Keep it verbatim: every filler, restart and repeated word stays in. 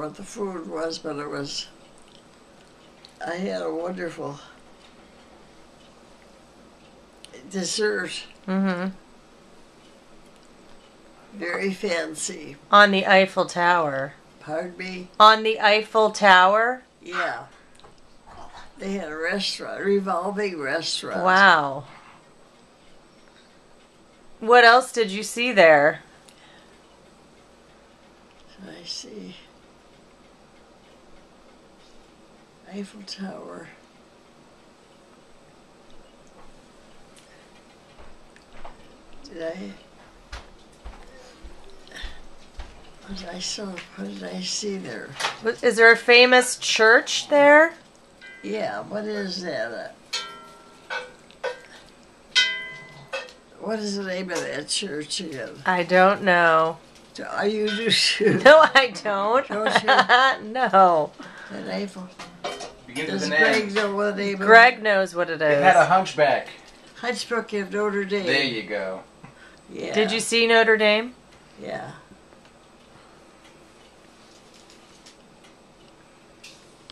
what the food was, but it was, I had a wonderful dessert. Mm-hmm. Very fancy. On the Eiffel Tower. Pardon me? On the Eiffel Tower? Yeah. They had a restaurant, a revolving restaurant. Wow. What else did you see there? I see. Eiffel Tower. Did I? What did I saw? What did I see there? Is there a famous church there? Yeah. What is that? What is the name of that church again? I don't know. Are you just No, I don't. Don't you? No. An Eiffel. Begins Does with an Greg N. know what the name of Greg knows what it is. It had a hunchback. Hunchback of Notre Dame. There you go. Yeah. Did you see Notre Dame? Yeah.